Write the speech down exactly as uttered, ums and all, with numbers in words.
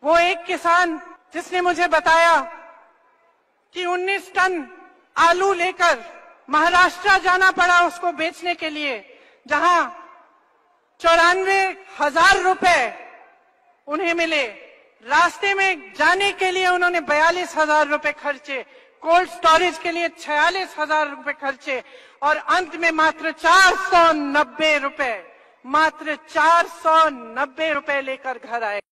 वो एक किसान जिसने मुझे बताया कि उन्नीस टन आलू लेकर महाराष्ट्र जाना पड़ा उसको बेचने के लिए, जहां चौरानवे हजार रुपए उन्हें मिले। रास्ते में जाने के लिए उन्होंने बयालीस हजार रुपए खर्चे, कोल्ड स्टोरेज के लिए छियालीस हजार रुपए खर्चे और अंत में मात्र चार सौ नब्बे रुपए मात्र चार सौ नब्बे रुपए लेकर घर आए।